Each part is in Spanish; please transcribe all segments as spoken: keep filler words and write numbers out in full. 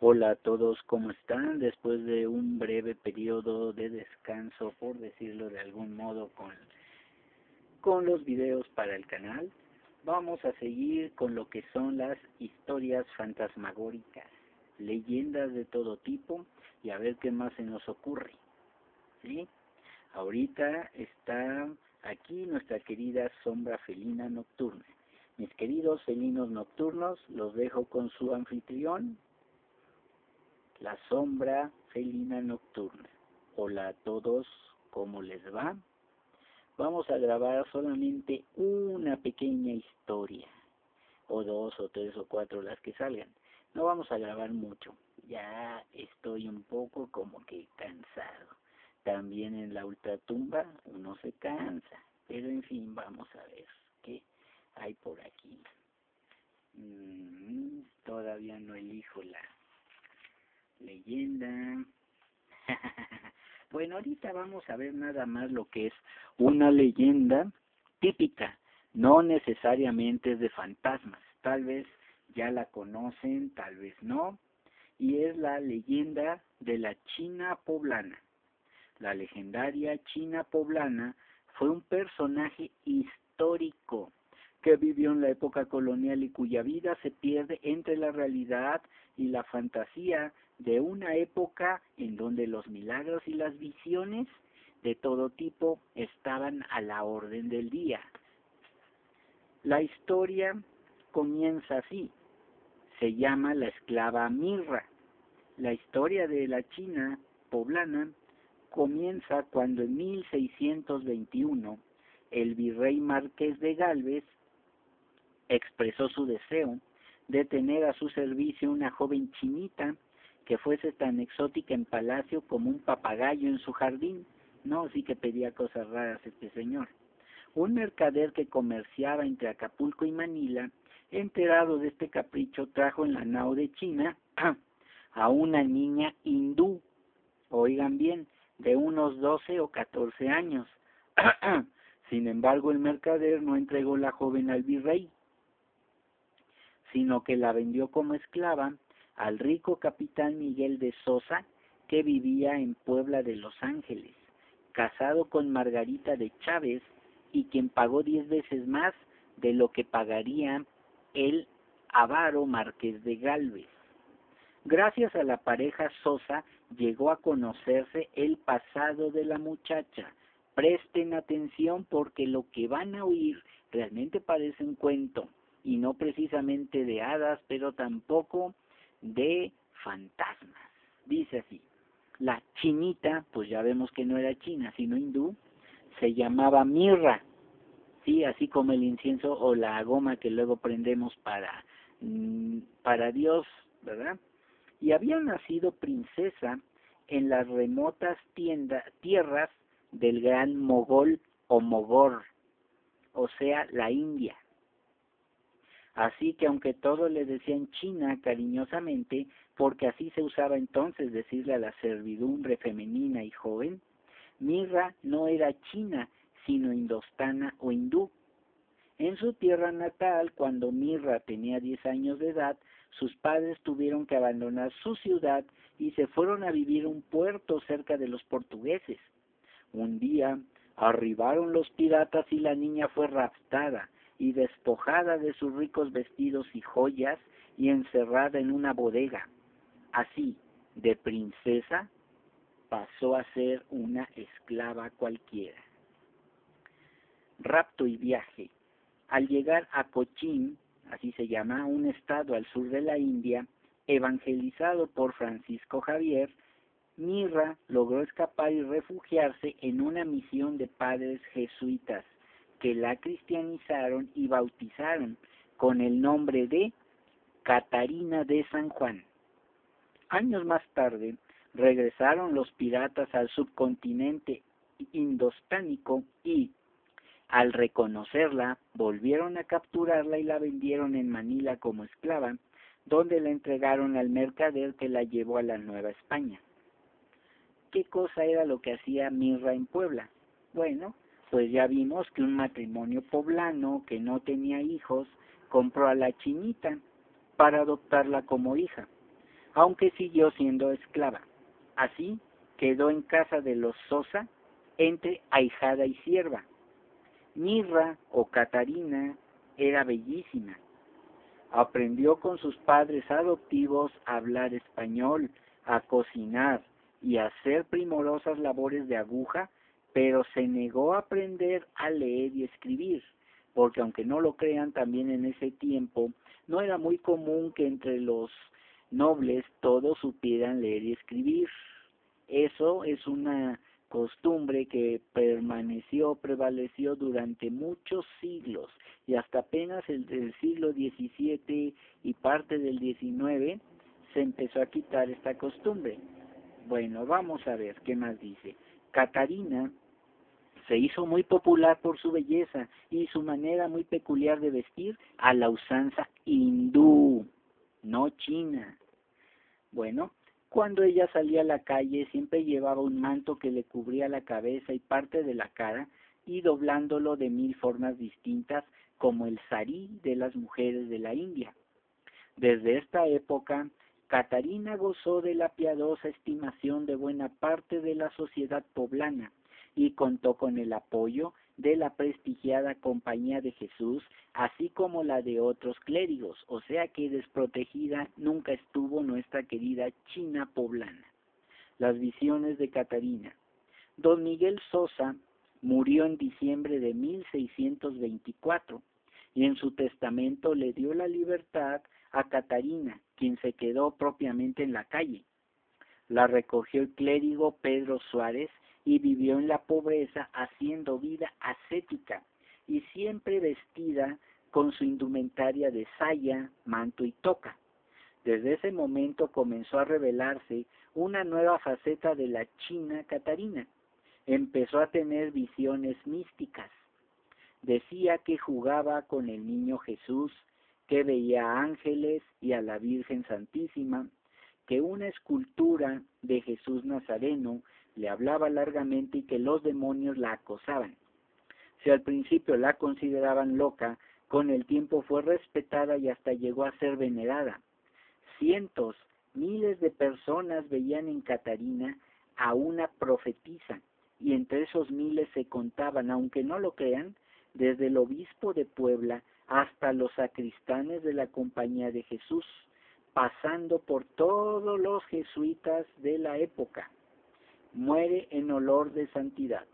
Hola a todos, ¿cómo están? Después de un breve periodo de descanso, por decirlo de algún modo, con, con los videos para el canal, vamos a seguir con lo que son las historias fantasmagóricas, leyendas de todo tipo, y a ver qué más se nos ocurre, ¿sí? Ahorita está aquí nuestra querida sombra felina nocturna. Mis queridos felinos nocturnos, los dejo con su anfitrión, la sombra felina nocturna. Hola a todos, ¿cómo les va? Vamos a grabar solamente una pequeña historia, o dos, o tres, o cuatro, las que salgan. No vamos a grabar mucho, ya estoy un poco como que cansado. También en la ultratumba uno se cansa, pero en fin, vamos a ver qué hay por aquí. Mm, todavía no elijo la leyenda. Bueno, ahorita vamos a ver nada más lo que es una leyenda típica, no necesariamente es de fantasmas, tal vez ya la conocen, tal vez no, y es la leyenda de la China poblana. La legendaria China poblana fue un personaje histórico que vivió en la época colonial y cuya vida se pierde entre la realidad y la fantasía de una época en donde los milagros y las visiones de todo tipo estaban a la orden del día. La historia comienza así, se llama La esclava Mirra. La historia de la China poblana comienza cuando en mil seiscientos veintiuno el virrey Marqués de Gálvez expresó su deseo de tener a su servicio una joven chinita que fuese tan exótica en palacio como un papagayo en su jardín. No, sí que pedía cosas raras este señor. Un mercader que comerciaba entre Acapulco y Manila, enterado de este capricho, trajo en la nao de China a una niña hindú, oigan bien, de unos doce o catorce años. Sin embargo, el mercader no entregó la joven al virrey, sino que la vendió como esclava al rico capitán Miguel de Sosa, que vivía en Puebla de Los Ángeles, casado con Margarita de Chávez, y quien pagó diez veces más de lo que pagaría el avaro Marqués de Gálvez. Gracias a la pareja Sosa llegó a conocerse el pasado de la muchacha. Presten atención porque lo que van a oír realmente parece un cuento, y no precisamente de hadas, pero tampoco de fantasmas. Dice así: la chinita, pues ya vemos que no era china, sino hindú, se llamaba Mirra, sí, así como el incienso o la goma que luego prendemos para, mmm, para Dios, ¿verdad? Y había nacido princesa en las remotas tienda, tierras del gran Mogol o Mogor, o sea, la India. Así que aunque todos le decían China cariñosamente, porque así se usaba entonces decirle a la servidumbre femenina y joven, Mirra no era china, sino indostana o hindú. En su tierra natal, cuando Mirra tenía diez años de edad, sus padres tuvieron que abandonar su ciudad y se fueron a vivir a un puerto cerca de los portugueses. Un día arribaron los piratas y la niña fue raptada y despojada de sus ricos vestidos y joyas y encerrada en una bodega. Así, de princesa, pasó a ser una esclava cualquiera. Rapto y viaje. Al llegar a Cochín, así se llama, un estado al sur de la India, evangelizado por Francisco Javier, Mirra logró escapar y refugiarse en una misión de padres jesuitas que la cristianizaron y bautizaron con el nombre de Catarina de San Juan. Años más tarde, regresaron los piratas al subcontinente indostánico y, al reconocerla, volvieron a capturarla y la vendieron en Manila como esclava, donde la entregaron al mercader que la llevó a la Nueva España. ¿Qué cosa era lo que hacía Mirra en Puebla? Bueno, pues ya vimos que un matrimonio poblano que no tenía hijos compró a la chinita para adoptarla como hija. aunque siguió siendo esclava. Así quedó en casa de los Sosa entre ahijada y sierva. Mirra o Catarina era bellísima. Aprendió con sus padres adoptivos a hablar español, a cocinar y a hacer primorosas labores de aguja, pero se negó a aprender a leer y escribir, porque aunque no lo crean, también en ese tiempo no era muy común que entre los nobles todos supieran leer y escribir. Eso es una costumbre que permaneció, prevaleció durante muchos siglos, y hasta apenas el del siglo diecisiete y parte del diecinueve se empezó a quitar esta costumbre. Bueno, vamos a ver qué más dice. Catarina se hizo muy popular por su belleza y su manera muy peculiar de vestir a la usanza hindú, no china. Bueno, cuando ella salía a la calle siempre llevaba un manto que le cubría la cabeza y parte de la cara, y doblándolo de mil formas distintas, como el sarí de las mujeres de la India. Desde esta época, Catarina gozó de la piadosa estimación de buena parte de la sociedad poblana y contó con el apoyo de la prestigiada Compañía de Jesús, así como la de otros clérigos, o sea que desprotegida nunca estuvo nuestra querida China poblana. Las visiones de Catarina. Don Miguel Sosa murió en diciembre de mil seiscientos veinticuatro y en su testamento le dio la libertad a Catarina, quien se quedó propiamente en la calle. La recogió el clérigo Pedro Suárez y vivió en la pobreza haciendo vida ascética y siempre vestida con su indumentaria de saya, manto y toca. Desde ese momento comenzó a revelarse una nueva faceta de la China Catarina. Empezó a tener visiones místicas. Decía que jugaba con el niño Jesús, que veía ángeles y a la Virgen Santísima, que una escultura de Jesús Nazareno le hablaba largamente y que los demonios la acosaban. Si al principio la consideraban loca, con el tiempo fue respetada y hasta llegó a ser venerada. Cientos, miles de personas veían en Catarina a una profetisa, y entre esos miles se contaban, aunque no lo crean, desde el obispo de Puebla hasta los sacristanes de la Compañía de Jesús, pasando por todos los jesuitas de la época. Muere en olor de santidad.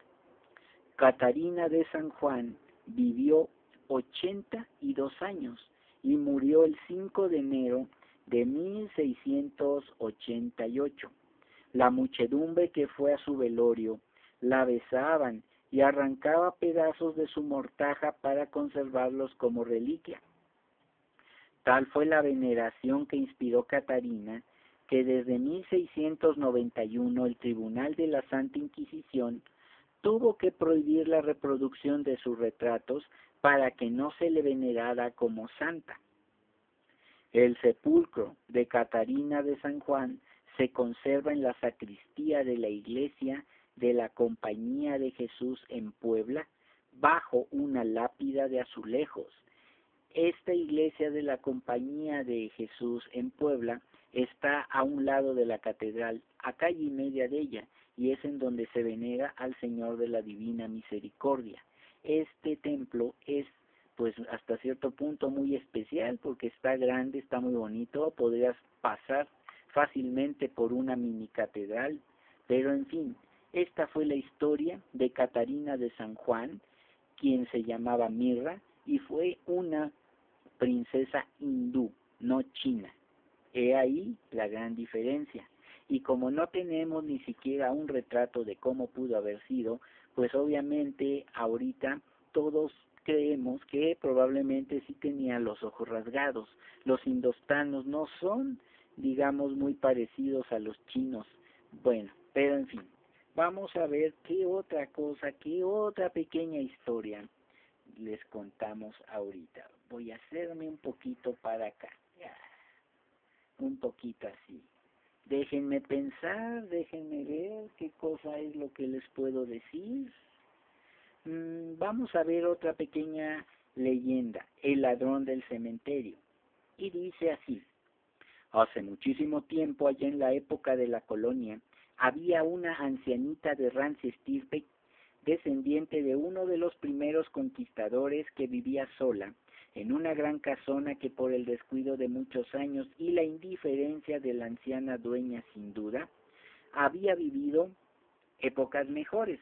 Catarina de San Juan vivió ochenta y dos años y murió el cinco de enero de mil seiscientos ochenta y ocho. La muchedumbre que fue a su velorio la besaban y arrancaba pedazos de su mortaja para conservarlos como reliquia. Tal fue la veneración que inspiró Catarina, que desde mil seiscientos noventa y uno el Tribunal de la Santa Inquisición tuvo que prohibir la reproducción de sus retratos para que no se le venerara como santa. El sepulcro de Catarina de San Juan se conserva en la sacristía de la iglesia de la Compañía de Jesús en Puebla, bajo una lápida de azulejos. Esta iglesia de la Compañía de Jesús en Puebla está a un lado de la catedral, a calle y media de ella, y es en donde se venera al Señor de la Divina Misericordia. Este templo es, pues, hasta cierto punto muy especial porque está grande, está muy bonito, podrías pasar fácilmente por una mini catedral, pero en fin, esta fue la historia de Catarina de San Juan, quien se llamaba Mirra y fue una princesa hindú, no china. He ahí la gran diferencia. Y como no tenemos ni siquiera un retrato de cómo pudo haber sido, pues obviamente ahorita todos creemos que probablemente sí tenía los ojos rasgados. Los indostanos no son, digamos, muy parecidos a los chinos. Bueno, pero en fin, vamos a ver qué otra cosa, qué otra pequeña historia les contamos ahorita. Voy a hacerme un poquito para acá, ya, un poquito así. Déjenme pensar, déjenme ver qué cosa es lo que les puedo decir. Mm, vamos a ver otra pequeña leyenda, el ladrón del cementerio. Y dice así: Hace muchísimo tiempo, allá en la época de la colonia, había una ancianita de rancia estirpe, descendiente de uno de los primeros conquistadores, que vivía sola en una gran casona que, por el descuido de muchos años y la indiferencia de la anciana dueña, sin duda, había vivido épocas mejores.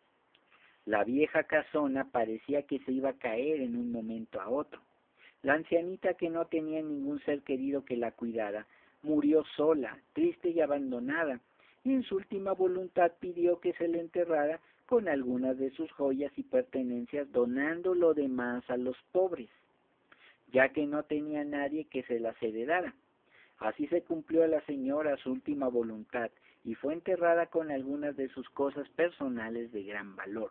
La vieja casona parecía que se iba a caer en un momento a otro. La ancianita, que no tenía ningún ser querido que la cuidara, murió sola, triste y abandonada, y en su última voluntad pidió que se le enterrara con algunas de sus joyas y pertenencias, donando lo demás a los pobres, ya que no tenía nadie que se las heredara. Así se cumplió a la señora su última voluntad, y fue enterrada con algunas de sus cosas personales de gran valor.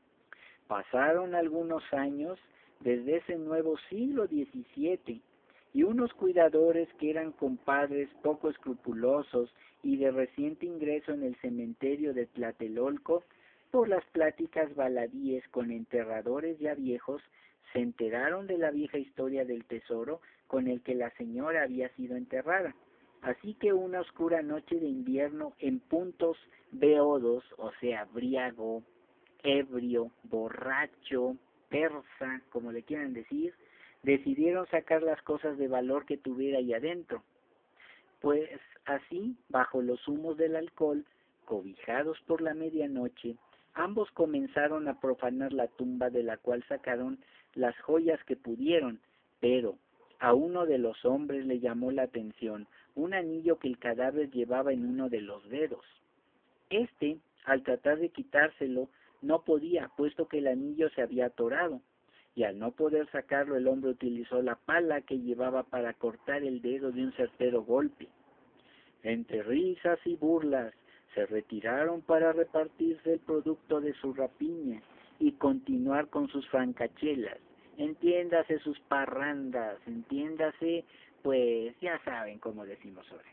Pasaron algunos años desde ese nuevo siglo diecisiete, y unos cuidadores, que eran compadres poco escrupulosos y de reciente ingreso en el cementerio de Tlatelolco, por las pláticas baladíes con enterradores ya viejos, se enteraron de la vieja historia del tesoro con el que la señora había sido enterrada. Así que una oscura noche de invierno, en puntos beodos, o sea, briago, ebrio, borracho, persa, como le quieran decir, decidieron sacar las cosas de valor que tuviera ahí adentro. Pues así, bajo los humos del alcohol, cobijados por la medianoche, ambos comenzaron a profanar la tumba, de la cual sacaron las joyas que pudieron, pero a uno de los hombres le llamó la atención un anillo que el cadáver llevaba en uno de los dedos. Este, al tratar de quitárselo, no podía, puesto que el anillo se había atorado, y al no poder sacarlo, el hombre utilizó la pala que llevaba para cortar el dedo de un certero golpe. Entre risas y burlas, se retiraron para repartirse el producto de su rapiña y continuar con sus francachelas, entiéndase sus parrandas, entiéndase, pues ya saben cómo decimos ahora,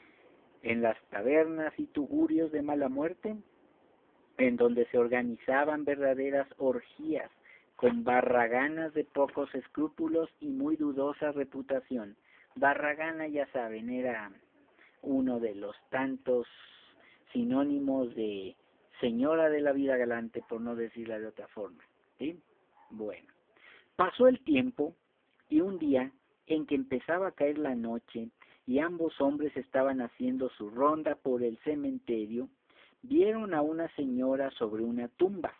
en las tabernas y tugurios de mala muerte, en donde se organizaban verdaderas orgías con barraganas de pocos escrúpulos y muy dudosa reputación. Barragana, ya saben, era uno de los tantos sinónimos de señora de la vida galante, por no decirla de otra forma, ¿sí? Bueno, pasó el tiempo, y un día en que empezaba a caer la noche y ambos hombres estaban haciendo su ronda por el cementerio, vieron a una señora sobre una tumba.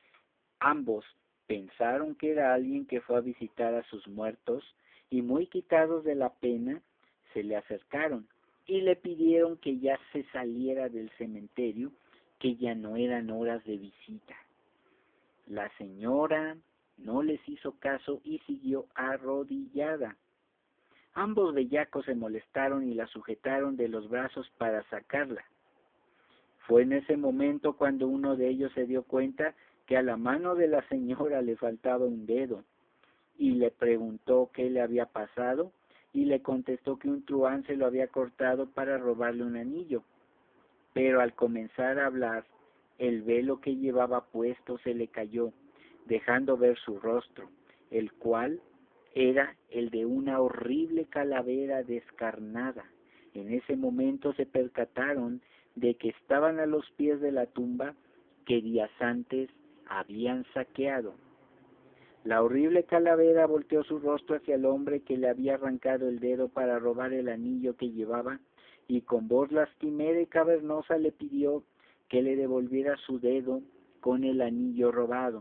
Ambos pensaron que era alguien que fue a visitar a sus muertos, y muy quitados de la pena, se le acercaron y le pidieron que ya se saliera del cementerio, que ya no eran horas de visita. La señora no les hizo caso y siguió arrodillada. Ambos bellacos se molestaron y la sujetaron de los brazos para sacarla. Fue en ese momento cuando uno de ellos se dio cuenta que a la mano de la señora le faltaba un dedo, y le preguntó qué le había pasado, y le contestó que un truhán se lo había cortado para robarle un anillo. Pero al comenzar a hablar, el velo que llevaba puesto se le cayó, dejando ver su rostro, el cual era el de una horrible calavera descarnada. En ese momento se percataron de que estaban a los pies de la tumba que días antes habían saqueado. La horrible calavera volteó su rostro hacia el hombre que le había arrancado el dedo para robar el anillo que llevaba, y con voz lastimera y cavernosa le pidió que le devolviera su dedo con el anillo robado.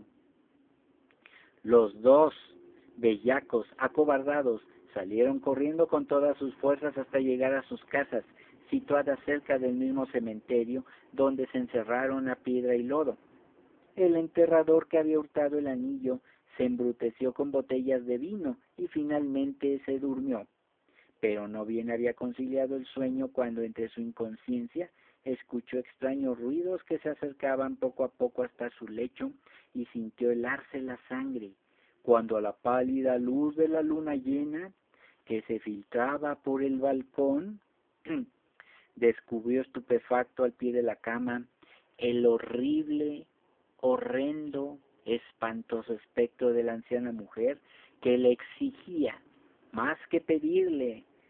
Los dos bellacos, acobardados, salieron corriendo con todas sus fuerzas hasta llegar a sus casas, situadas cerca del mismo cementerio, donde se encerraron a piedra y lodo. El enterrador, que había hurtado el anillo, se embruteció con botellas de vino y finalmente se durmió. Pero no bien había conciliado el sueño cuando, entre su inconsciencia, escuchó extraños ruidos que se acercaban poco a poco hasta su lecho, y sintió helarse la sangre, cuando a la pálida luz de la luna llena, que se filtraba por el balcón, descubrió estupefacto al pie de la cama el horrible, horrendo, espantoso espectro de la anciana mujer, que le exigía, más que pedirle,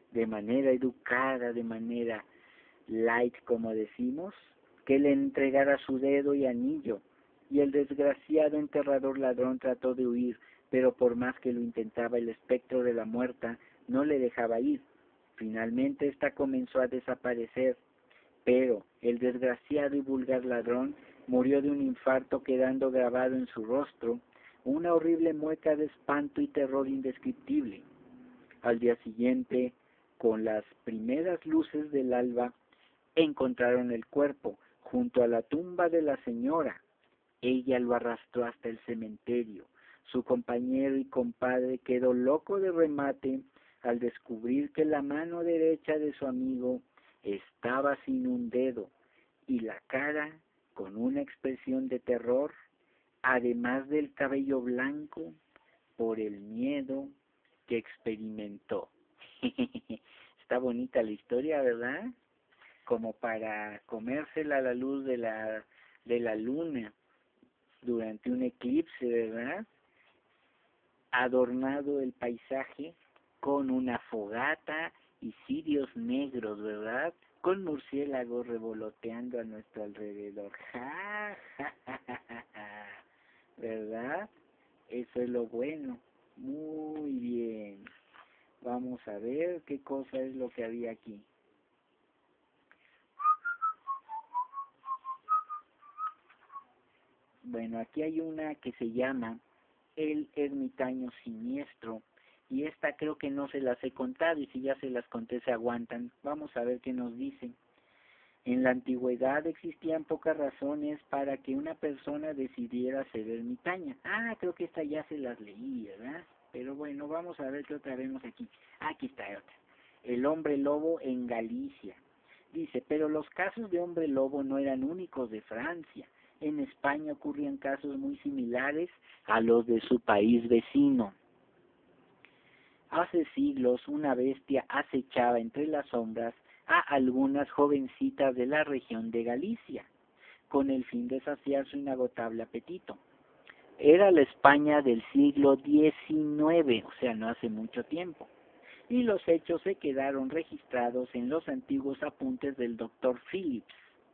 de manera educada, de manera light, como decimos, que le entregara su dedo y anillo, y el desgraciado enterrador ladrón trató de huir, pero por más que lo intentaba, el espectro de la muerta no le dejaba ir. Finalmente ésta comenzó a desaparecer, pero el desgraciado y vulgar ladrón murió de un infarto, quedando grabado en su rostro una horrible mueca de espanto y terror indescriptible. Al día siguiente, con las primeras luces del alba, encontraron el cuerpo junto a la tumba de la señora. Ella lo arrastró hasta el cementerio. Su compañero y compadre quedó loco de remate al descubrir que la mano derecha de su amigo estaba sin un dedo y la cara con una expresión de terror, además del cabello blanco por el miedo que experimentó. Está bonita la historia, ¿verdad? Como para comérsela a la luz de la, de la luna durante un eclipse, ¿verdad? Adornado el paisaje con una fogata y cirios negros, ¿verdad? Con murciélagos revoloteando a nuestro alrededor. ¡Ja, ja, ja, ja, ja! ¿Verdad? Eso es lo bueno. Muy bien. Vamos a ver qué cosa es lo que había aquí. Bueno, aquí hay una que se llama El ermitaño siniestro, y esta creo que no se las he contado, y si ya se las conté se aguantan. Vamos a ver qué nos dicen. En la antigüedad existían pocas razones para que una persona decidiera ser ermitaña. Ah, creo que esta ya se las leí, ¿verdad? Pero bueno, vamos a ver qué otra vemos aquí. Aquí está otra. El hombre lobo en Galicia. Dice, pero los casos de hombre lobo no eran únicos de Francia. En España ocurrían casos muy similares a los de su país vecino. Hace siglos una bestia acechaba entre las sombras a algunas jovencitas de la región de Galicia, con el fin de saciar su inagotable apetito. Era la España del siglo diecinueve, o sea, no hace mucho tiempo, y los hechos se quedaron registrados en los antiguos apuntes del doctor Phillips.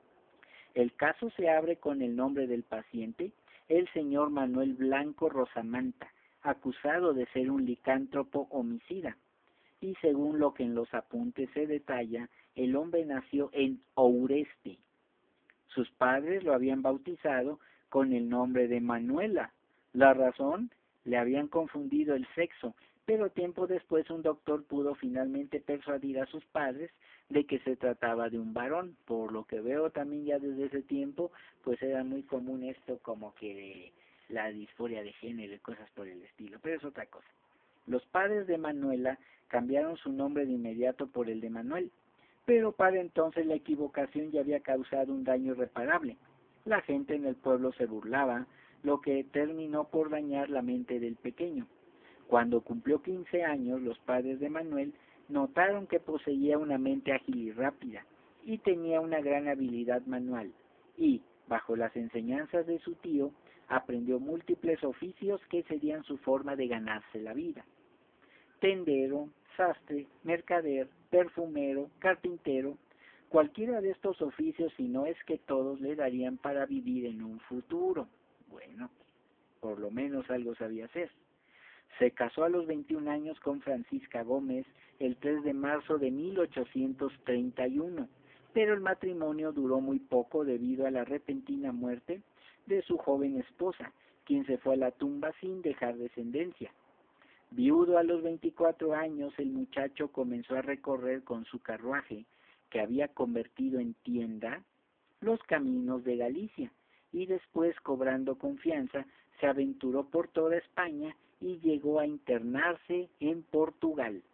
El caso se abre con el nombre del paciente, el señor Manuel Blanco Rosamanta, acusado de ser un licántropo homicida. Y según lo que en los apuntes se detalla, el hombre nació en Oureste. Sus padres lo habían bautizado con el nombre de Manuela. La razón, le habían confundido el sexo, pero tiempo después un doctor pudo finalmente persuadir a sus padres de que se trataba de un varón. Por lo que veo también ya desde ese tiempo, pues era muy común esto como que de la disforia de género y cosas por el estilo, pero es otra cosa. Los padres de Manuela cambiaron su nombre de inmediato por el de Manuel, pero para entonces la equivocación ya había causado un daño irreparable. La gente en el pueblo se burlaba, lo que terminó por dañar la mente del pequeño. Cuando cumplió quince años, los padres de Manuel notaron que poseía una mente ágil y rápida, y tenía una gran habilidad manual, y, bajo las enseñanzas de su tío, aprendió múltiples oficios que serían su forma de ganarse la vida. Tendero, sastre, mercader, perfumero, carpintero, cualquiera de estos oficios, si no es que todos, le darían para vivir en un futuro. Bueno, por lo menos algo sabía hacer. Se casó a los veintiún años con Francisca Gómez el tres de marzo de mil ochocientos treinta y uno, pero el matrimonio duró muy poco debido a la repentina muerte de su joven esposa, quien se fue a la tumba sin dejar descendencia. Viudo a los veinticuatro años, el muchacho comenzó a recorrer con su carruaje, que había convertido en tienda, los caminos de Galicia, y después, cobrando confianza, se aventuró por toda España y llegó a internarse en Portugal.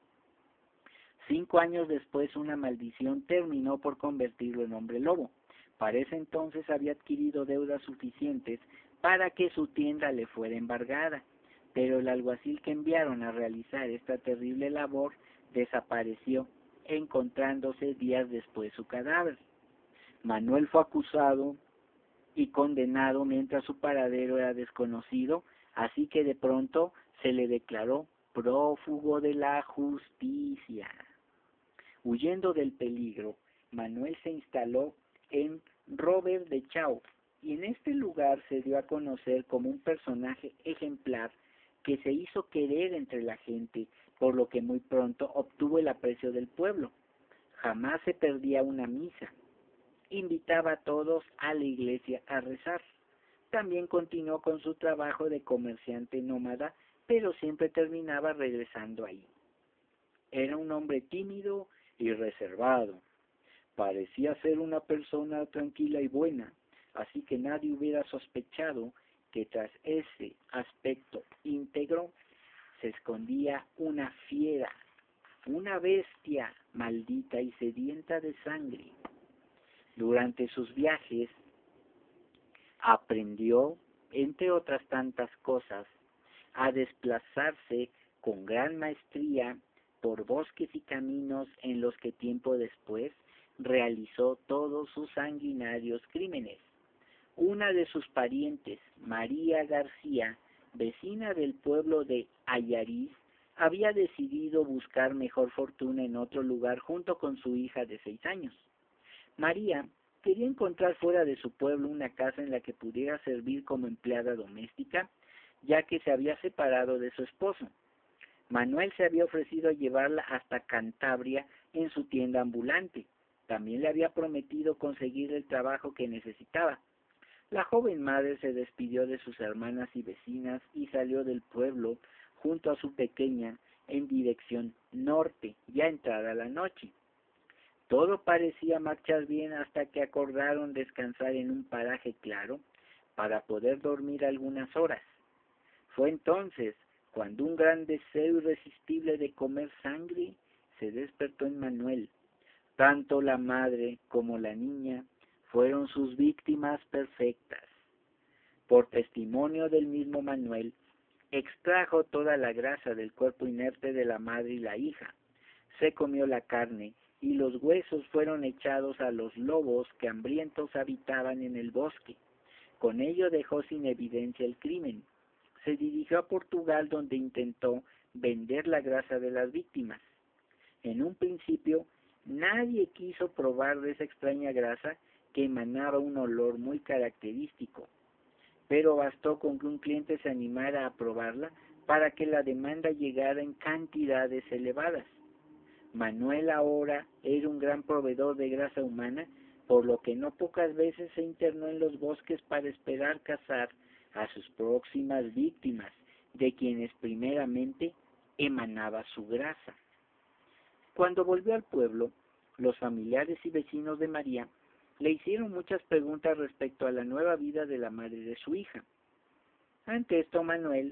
Cinco años después, una maldición terminó por convertirlo en hombre lobo. Para ese entonces había adquirido deudas suficientes para que su tienda le fuera embargada, pero el alguacil que enviaron a realizar esta terrible labor desapareció, encontrándose días después su cadáver. Manuel fue acusado y condenado mientras su paradero era desconocido, así que de pronto se le declaró prófugo de la justicia. Huyendo del peligro, Manuel se instaló en Robert de Chao, y en este lugar se dio a conocer como un personaje ejemplar que se hizo querer entre la gente, por lo que muy pronto obtuvo el aprecio del pueblo. Jamás se perdía una misa. Invitaba a todos a la iglesia a rezar. También continuó con su trabajo de comerciante nómada, pero siempre terminaba regresando ahí. Era un hombre tímido y reservado. Parecía ser una persona tranquila y buena, así que nadie hubiera sospechado que tras ese aspecto íntegro se escondía una fiera, una bestia maldita y sedienta de sangre. Durante sus viajes aprendió, entre otras tantas cosas, a desplazarse con gran maestría por bosques y caminos en los que tiempo después realizó todos sus sanguinarios crímenes. Una de sus parientes, María García, vecina del pueblo de Ayariz, había decidido buscar mejor fortuna en otro lugar junto con su hija de seis años. María quería encontrar fuera de su pueblo una casa en la que pudiera servir como empleada doméstica, ya que se había separado de su esposo. Manuel se había ofrecido a llevarla hasta Cantabria en su tienda ambulante. También le había prometido conseguir el trabajo que necesitaba. La joven madre se despidió de sus hermanas y vecinas y salió del pueblo junto a su pequeña en dirección norte, ya entrada la noche. Todo parecía marchar bien hasta que acordaron descansar en un paraje claro para poder dormir algunas horas. Fue entonces cuando un gran deseo irresistible de comer sangre se despertó en Manuel. Tanto la madre como la niña fueron sus víctimas perfectas. Por testimonio del mismo Manuel, extrajo toda la grasa del cuerpo inerte de la madre y la hija. Se comió la carne y los huesos fueron echados a los lobos que hambrientos habitaban en el bosque. Con ello dejó sin evidencia el crimen. Se dirigió a Portugal, donde intentó vender la grasa de las víctimas. En un principio, nadie quiso probar de esa extraña grasa que emanaba un olor muy característico, pero bastó con que un cliente se animara a probarla para que la demanda llegara en cantidades elevadas. Manuel ahora era un gran proveedor de grasa humana, por lo que no pocas veces se internó en los bosques para esperar cazar a sus próximas víctimas, de quienes primeramente emanaba su grasa. Cuando volvió al pueblo, los familiares y vecinos de María le hicieron muchas preguntas respecto a la nueva vida de la madre de su hija. Ante esto Manuel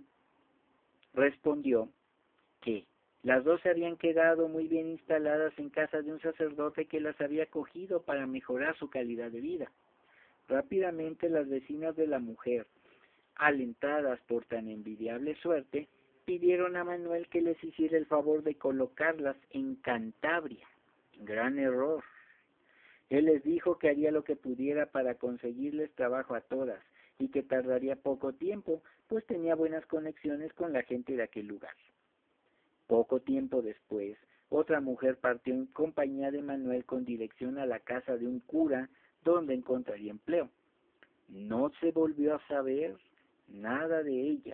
respondió que las dos se habían quedado muy bien instaladas en casa de un sacerdote que las había acogido para mejorar su calidad de vida. Rápidamente las vecinas de la mujer, alentadas por tan envidiable suerte, pidieron a Manuel que les hiciera el favor de colocarlas en Cantabria. Gran error. Él les dijo que haría lo que pudiera para conseguirles trabajo a todas y que tardaría poco tiempo, pues tenía buenas conexiones con la gente de aquel lugar. Poco tiempo después, otra mujer partió en compañía de Manuel con dirección a la casa de un cura donde encontraría empleo. No se volvió a saber nada de ella.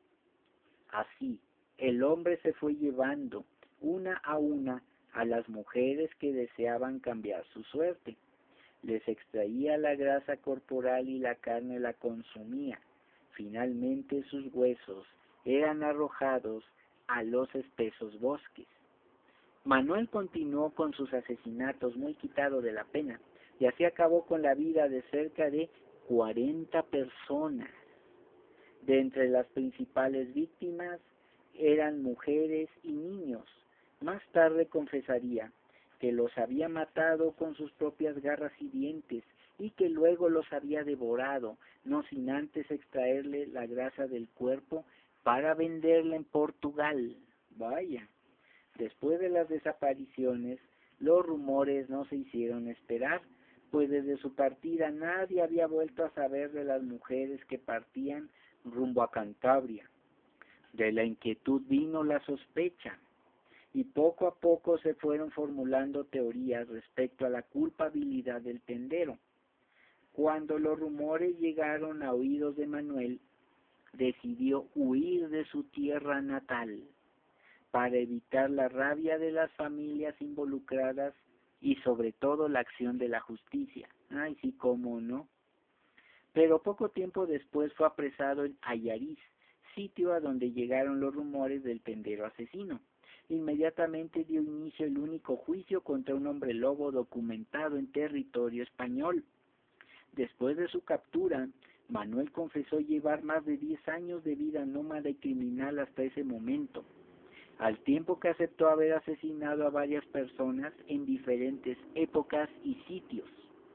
Así, el hombre se fue llevando una a una a las mujeres que deseaban cambiar su suerte. Les extraía la grasa corporal y la carne la consumía. Finalmente sus huesos eran arrojados a los espesos bosques. Manuel continuó con sus asesinatos muy quitado de la pena, y así acabó con la vida de cerca de cuarenta personas. De entre las principales víctimas eran mujeres y niños. Más tarde confesaría que los había matado con sus propias garras y dientes y que luego los había devorado, no sin antes extraerle la grasa del cuerpo para venderla en Portugal. Vaya. Después de las desapariciones, los rumores no se hicieron esperar, pues desde su partida nadie había vuelto a saber de las mujeres que partían rumbo a Cantabria. De la inquietud vino la sospecha. y poco a poco se fueron formulando teorías respecto a la culpabilidad del tendero. Cuando los rumores llegaron a oídos de Manuel, decidió huir de su tierra natal para evitar la rabia de las familias involucradas y sobre todo la acción de la justicia. Ay, sí, cómo no. Pero poco tiempo después fue apresado en Ayariz, sitio a donde llegaron los rumores del tendero asesino. Inmediatamente dio inicio el único juicio contra un hombre lobo documentado en territorio español. Después de su captura, Manuel confesó llevar más de diez años de vida nómada y criminal hasta ese momento, al tiempo que aceptó haber asesinado a varias personas en diferentes épocas y sitios.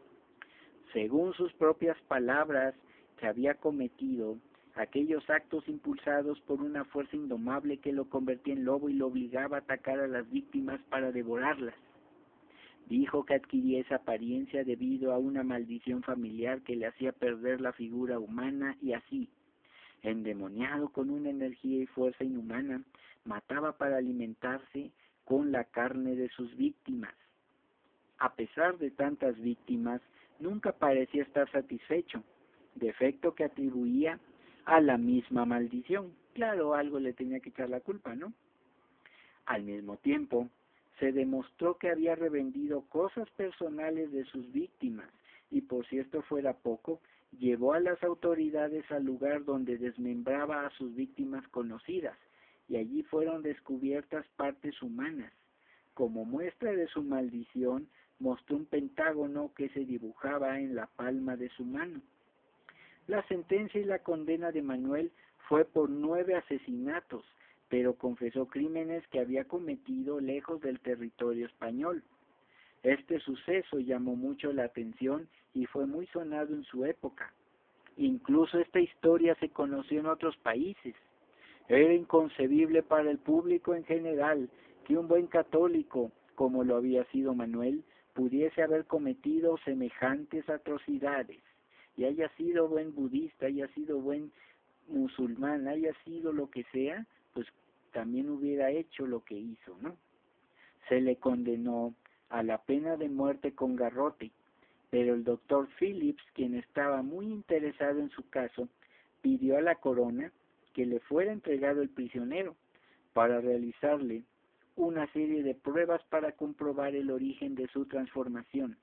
Según sus propias palabras, que había cometido aquellos actos impulsados por una fuerza indomable que lo convertía en lobo y lo obligaba a atacar a las víctimas para devorarlas. Dijo que adquiría esa apariencia debido a una maldición familiar que le hacía perder la figura humana y así, endemoniado con una energía y fuerza inhumana, mataba para alimentarse con la carne de sus víctimas. A pesar de tantas víctimas, nunca parecía estar satisfecho, defecto que atribuía a la misma maldición. Claro, algo le tenía que echar la culpa, ¿no? Al mismo tiempo, se demostró que había revendido cosas personales de sus víctimas y, por si esto fuera poco, llevó a las autoridades al lugar donde desmembraba a sus víctimas conocidas y allí fueron descubiertas partes humanas. Como muestra de su maldición, mostró un pentágono que se dibujaba en la palma de su mano. La sentencia y la condena de Manuel fue por nueve asesinatos, pero confesó crímenes que había cometido lejos del territorio español. Este suceso llamó mucho la atención y fue muy sonado en su época. Incluso esta historia se conoció en otros países. Era inconcebible para el público en general que un buen católico, como lo había sido Manuel, pudiese haber cometido semejantes atrocidades, y haya sido buen budista, haya sido buen musulmán, haya sido lo que sea, pues también hubiera hecho lo que hizo, ¿no? Se le condenó a la pena de muerte con garrote, pero el doctor Phillips, quien estaba muy interesado en su caso, pidió a la corona que le fuera entregado el prisionero para realizarle una serie de pruebas para comprobar el origen de su transformación.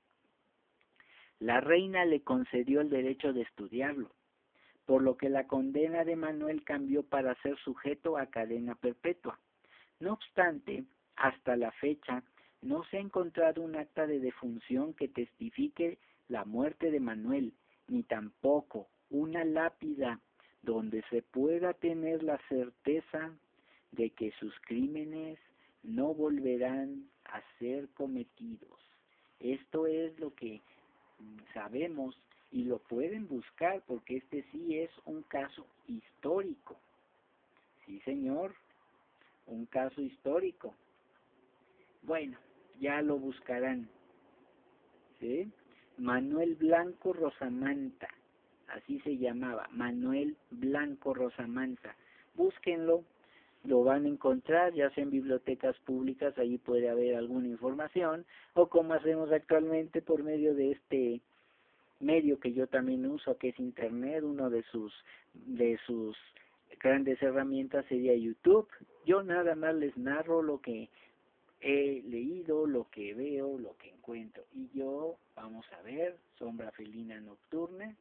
La reina le concedió el derecho de estudiarlo, por lo que la condena de Manuel cambió para ser sujeto a cadena perpetua. No obstante, hasta la fecha, no se ha encontrado un acta de defunción que testifique la muerte de Manuel, ni tampoco una lápida donde se pueda tener la certeza de que sus crímenes no volverán a ser cometidos. Esto es lo que sabemos y lo pueden buscar porque este sí es un caso histórico. Sí, señor, un caso histórico. Bueno, ya lo buscarán. ¿Sí? Manuel Blanco Rosamanta, así se llamaba, Manuel Blanco Rosamanta. Búsquenlo, lo van a encontrar, ya sea en bibliotecas públicas, ahí puede haber alguna información, o como hacemos actualmente por medio de este medio que yo también uso, que es Internet. Uno de sus, de sus grandes herramientas sería YouTube. Yo nada más les narro lo que he leído, lo que veo, lo que encuentro. Y yo, vamos a ver, Sombra Felina Nocturna.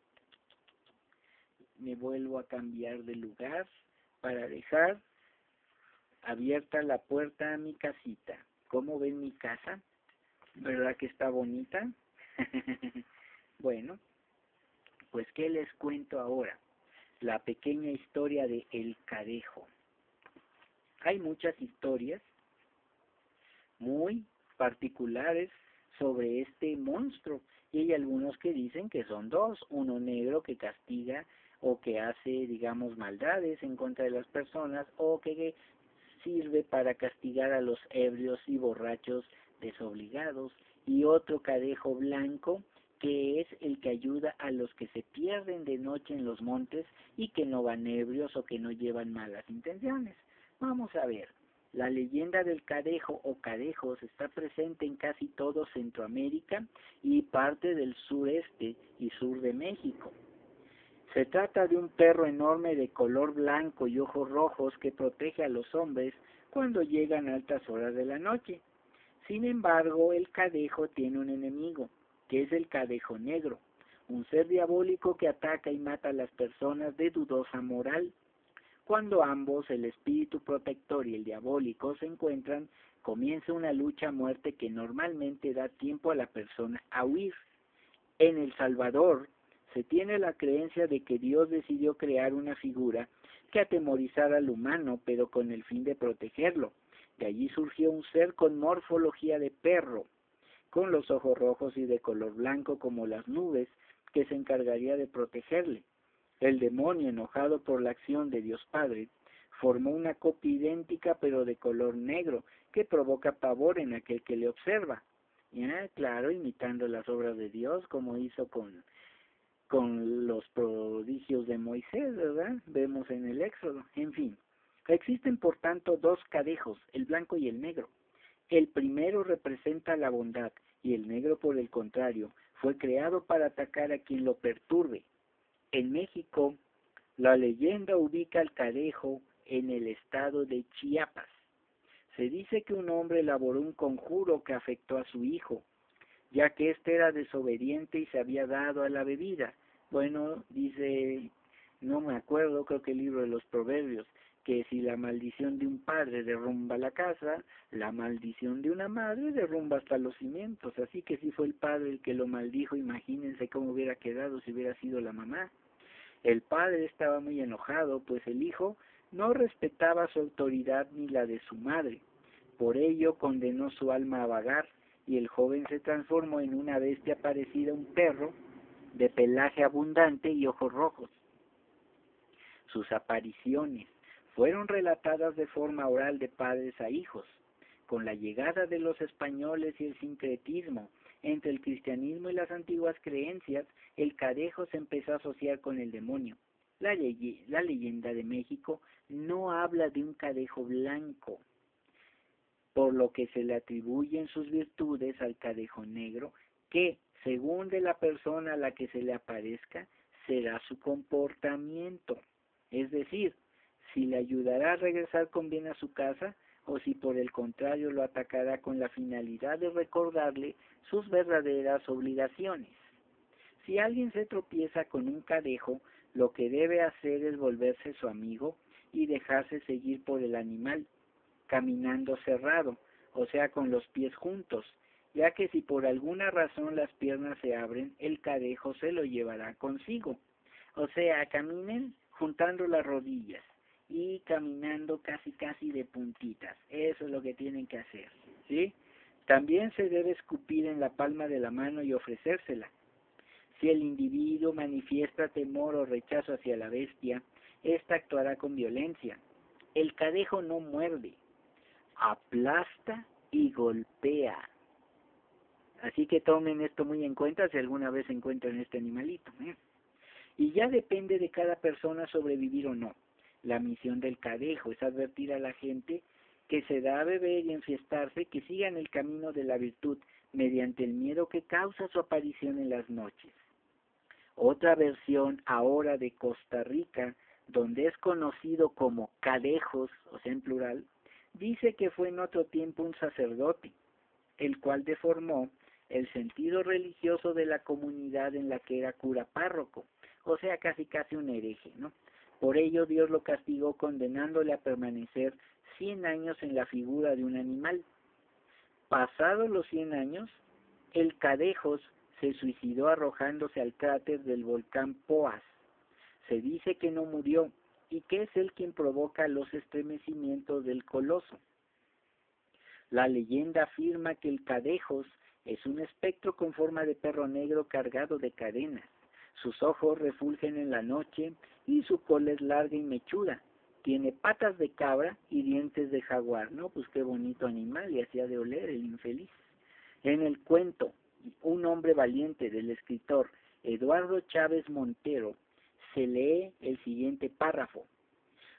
Me vuelvo a cambiar de lugar para dejar abierta la puerta a mi casita. ¿Cómo ven mi casa? ¿Verdad que está bonita? Bueno, pues ¿qué les cuento ahora? La pequeña historia de El Cadejo. Hay muchas historias muy particulares sobre este monstruo, y hay algunos que dicen que son dos, uno negro que castiga o que hace, digamos, maldades en contra de las personas, o que sirve para castigar a los ebrios y borrachos desobligados, y otro cadejo blanco que es el que ayuda a los que se pierden de noche en los montes y que no van ebrios o que no llevan malas intenciones. Vamos a ver. La leyenda del cadejo o cadejos está presente en casi todo Centroamérica y parte del sureste y sur de México. Se trata de un perro enorme de color blanco y ojos rojos que protege a los hombres cuando llegan a altas horas de la noche. Sin embargo, el cadejo tiene un enemigo, que es el cadejo negro, un ser diabólico que ataca y mata a las personas de dudosa moral. Cuando ambos, el espíritu protector y el diabólico, se encuentran, comienza una lucha a muerte que normalmente da tiempo a la persona a huir. En El Salvador, se tiene la creencia de que Dios decidió crear una figura que atemorizara al humano, pero con el fin de protegerlo. De allí surgió un ser con morfología de perro, con los ojos rojos y de color blanco como las nubes, que se encargaría de protegerle. El demonio, enojado por la acción de Dios Padre, formó una copia idéntica pero de color negro, que provoca pavor en aquel que le observa. Ya, claro, imitando las obras de Dios, como hizo con, con los prodigios de Moisés, ¿verdad? Vemos en el Éxodo. En fin, existen por tanto dos cadejos, el blanco y el negro. El primero representa la bondad y el negro, por el contrario, fue creado para atacar a quien lo perturbe. En México, la leyenda ubica al cadejo en el estado de Chiapas. Se dice que un hombre elaboró un conjuro que afectó a su hijo, ya que éste era desobediente y se había dado a la bebida. Bueno, dice, no me acuerdo, creo que el libro de los Proverbios, que si la maldición de un padre derrumba la casa, la maldición de una madre derrumba hasta los cimientos. Así que si fue el padre el que lo maldijo, imagínense cómo hubiera quedado si hubiera sido la mamá. El padre estaba muy enojado, pues el hijo no respetaba su autoridad ni la de su madre. Por ello condenó su alma a vagar, y el joven se transformó en una bestia parecida a un perro, de pelaje abundante y ojos rojos. Sus apariciones fueron relatadas de forma oral de padres a hijos. Con la llegada de los españoles y el sincretismo entre el cristianismo y las antiguas creencias, el cadejo se empezó a asociar con el demonio. La, ley, la leyenda de México no habla de un cadejo blanco, por lo que se le atribuyen sus virtudes al cadejo negro, que, según de la persona a la que se le aparezca, será su comportamiento. Es decir, si le ayudará a regresar con bien a su casa, o si por el contrario lo atacará con la finalidad de recordarle sus verdaderas obligaciones. Si alguien se tropieza con un cadejo, lo que debe hacer es volverse su amigo y dejarse seguir por el animal, caminando cerrado, o sea, con los pies juntos, ya que si por alguna razón las piernas se abren, el cadejo se lo llevará consigo. O sea, caminen juntando las rodillas y caminando casi casi de puntitas. Eso es lo que tienen que hacer, ¿sí? También se debe escupir en la palma de la mano y ofrecérsela. Si el individuo manifiesta temor o rechazo hacia la bestia, ésta actuará con violencia. El cadejo no muerde, aplasta y golpea. Así que tomen esto muy en cuenta si alguna vez encuentran este animalito, ¿eh? Y ya depende de cada persona sobrevivir o no. La misión del cadejo es advertir a la gente que se da a beber y enfiestarse que sigan el camino de la virtud mediante el miedo que causa su aparición en las noches. Otra versión ahora de Costa Rica, donde es conocido como cadejos, o sea en plural, dice que fue en otro tiempo un sacerdote, el cual deformó el sentido religioso de la comunidad en la que era cura párroco, o sea casi casi un hereje, ¿no? Por ello Dios lo castigó condenándole a permanecer cien años en la figura de un animal. Pasados los cien años, el cadejos se suicidó arrojándose al cráter del volcán Poás. Se dice que no murió y que es él quien provoca los estremecimientos del coloso. La leyenda afirma que el cadejos es un espectro con forma de perro negro cargado de cadenas. Sus ojos refulgen en la noche y su cola es larga y mechuda. Tiene patas de cabra y dientes de jaguar. No, pues qué bonito animal, y hacía de oler el infeliz. En el cuento Un hombre valiente del escritor Eduardo Chávez Montero se lee el siguiente párrafo.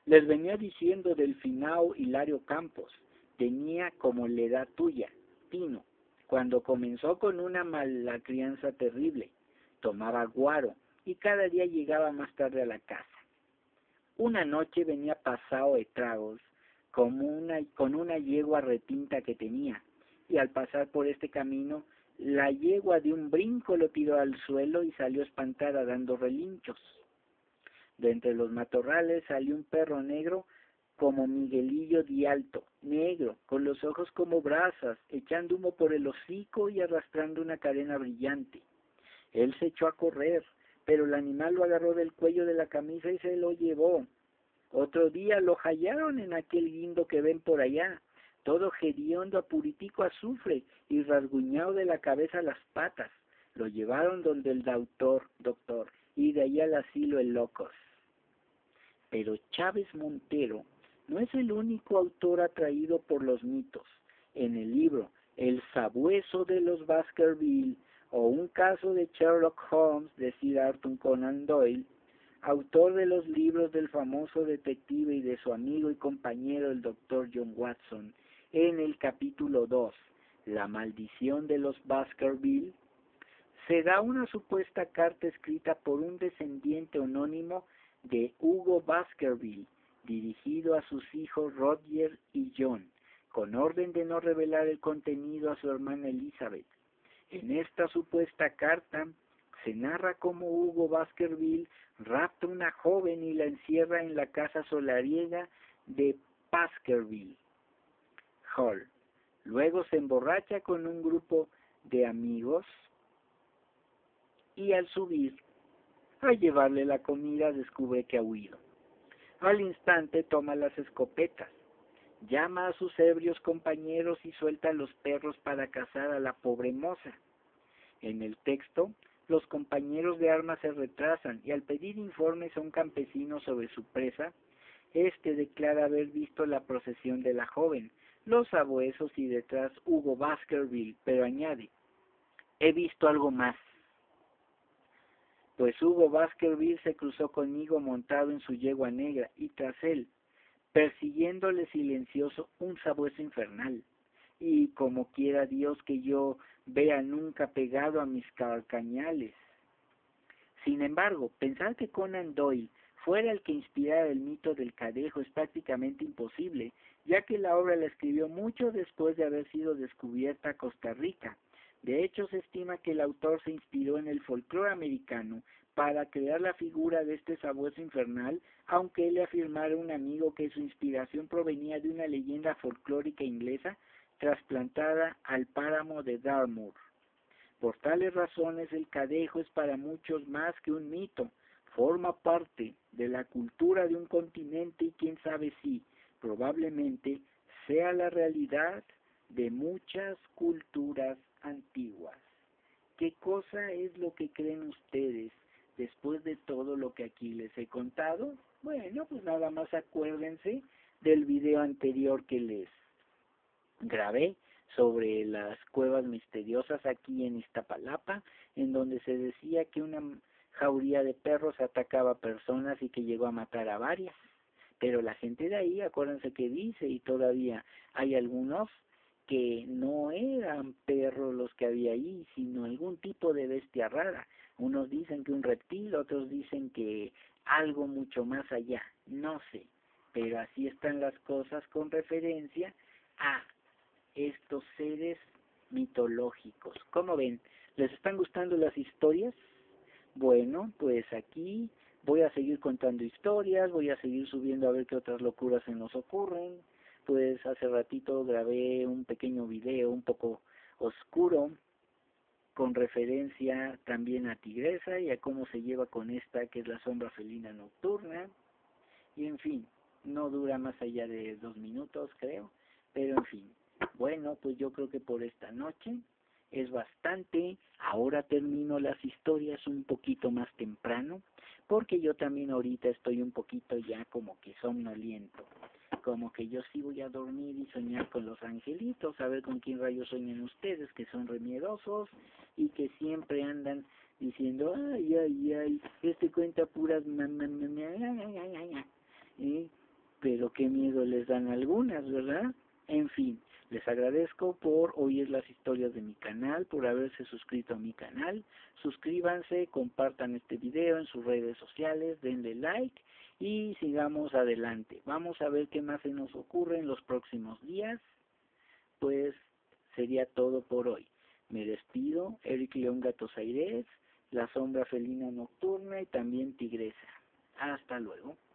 Les venía diciendo del finao Hilario Campos, tenía como la edad tuya, Tino, cuando comenzó con una mala crianza terrible, tomaba guaro y cada día llegaba más tarde a la casa. Una noche venía pasado de tragos como una, con una yegua retinta que tenía, y al pasar por este camino, la yegua de un brinco lo tiró al suelo y salió espantada dando relinchos. De entre los matorrales salió un perro negro como Miguelillo de Alto, negro, con los ojos como brasas, echando humo por el hocico y arrastrando una cadena brillante. Él se echó a correr, pero el animal lo agarró del cuello de la camisa y se lo llevó. Otro día lo hallaron en aquel guindo que ven por allá, todo hediondo a puritico azufre y rasguñado de la cabeza a las patas. Lo llevaron donde el doctor, doctor, y de allá al asilo el locos. Pero Chávez Montero no es el único autor atraído por los mitos. En el libro El sabueso de los Baskerville, o un caso de Sherlock Holmes de Sir Arthur Conan Doyle, autor de los libros del famoso detective y de su amigo y compañero el doctor John Watson, en el capítulo dos, La maldición de los Baskerville, se da una supuesta carta escrita por un descendiente anónimo de Hugo Baskerville, dirigido a sus hijos Roger y John, con orden de no revelar el contenido a su hermana Elizabeth. En esta supuesta carta se narra cómo Hugo Baskerville rapta a una joven y la encierra en la casa solariega de Baskerville Hall. Luego se emborracha con un grupo de amigos y al subir a llevarle la comida descubre que ha huido. Al instante toma las escopetas, llama a sus ebrios compañeros y suelta a los perros para cazar a la pobre moza. En el texto, los compañeros de armas se retrasan y al pedir informes a un campesino sobre su presa, este declara haber visto la procesión de la joven, los sabuesos y detrás Hugo Baskerville, pero añade, he visto algo más. Pues Hugo Baskerville se cruzó conmigo montado en su yegua negra y tras él, persiguiéndole silencioso, un sabueso infernal. Y como quiera Dios que yo vea nunca pegado a mis carcañales. Sin embargo, pensar que Conan Doyle fuera el que inspirara el mito del cadejo es prácticamente imposible, ya que la obra la escribió mucho después de haber sido descubierta Costa Rica. De hecho, se estima que el autor se inspiró en el folclore americano para crear la figura de este sabueso infernal, aunque él le afirmara a un amigo que su inspiración provenía de una leyenda folclórica inglesa trasplantada al páramo de Dartmoor. Por tales razones, el cadejo es para muchos más que un mito, forma parte de la cultura de un continente y quién sabe si, probablemente, sea la realidad de muchas culturas antiguas. ¿Qué cosa es lo que creen ustedes después de todo lo que aquí les he contado? Bueno, pues nada más acuérdense del video anterior que les grabé sobre las cuevas misteriosas aquí en Iztapalapa, en donde se decía que una jauría de perros atacaba personas y que llegó a matar a varias. Pero la gente de ahí, acuérdense que dice, y todavía hay algunos, que no eran perros los que había ahí, sino algún tipo de bestia rara. Unos dicen que un reptil, otros dicen que algo mucho más allá, no sé. Pero así están las cosas con referencia a estos seres mitológicos. ¿Cómo ven? ¿Les están gustando las historias? Bueno, pues aquí voy a seguir contando historias, voy a seguir subiendo a ver qué otras locuras se nos ocurren. Pues hace ratito grabé un pequeño video un poco oscuro con referencia también a Tigresa y a cómo se lleva con esta que es la sombra felina nocturna. Y en fin, no dura más allá de dos minutos creo, pero en fin. Bueno, pues yo creo que por esta noche es bastante. Ahora termino las historias un poquito más temprano, porque yo también ahorita estoy un poquito ya como que somnoliento. Como que yo sí voy a dormir y soñar con los angelitos, a ver con quién rayos sueñan ustedes, que son remiedosos y que siempre andan diciendo, ay, ay, ay, este cuenta puras, ma, ma, ma, ma, ay, ay, ay, ay, ¿eh? buenas, ¿verdad? En fin, les agradezco por oír las historias de mi canal, por haberse suscrito a mi canal. Suscríbanse, compartan este video en sus redes sociales, denle like y sigamos adelante. Vamos a ver qué más se nos ocurre en los próximos días. Pues sería todo por hoy. Me despido, Eric León Gatos Aires, la sombra felina nocturna y también tigresa. Hasta luego.